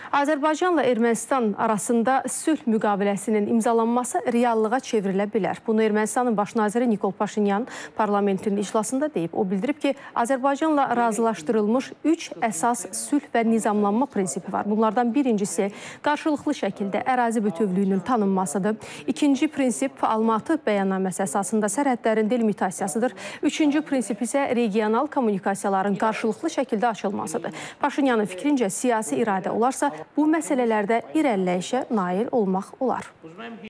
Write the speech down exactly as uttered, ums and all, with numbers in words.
Azərbaycanla Ermənistan arasında sülh müqaviləsinin imzalanması reallığa çevrilə bilər. Bunu Ermənistanın baş naziri Nikol Paşinyan parlamentin iclasında deyib. O bildirib ki, Azərbaycanla razılaşdırılmış üç əsas sülh və nizamlanma prinsipi var. Bunlardan birincisi qarşılıqlı şəkildə ərazi bütövlüyünün tanınmasıdır. İkinci prinsip Almatı bəyannaməsi əsasında sərhədlərin delimitasiyasıdır. Üçüncü prinsip isə regional kommunikasiyaların qarşılıqlı şəkildə açılmasıdır. Paşinyanın fikrincə siyasi iradə olarsa, bu məsələlərdə irəliləyişə nail olmaq olar.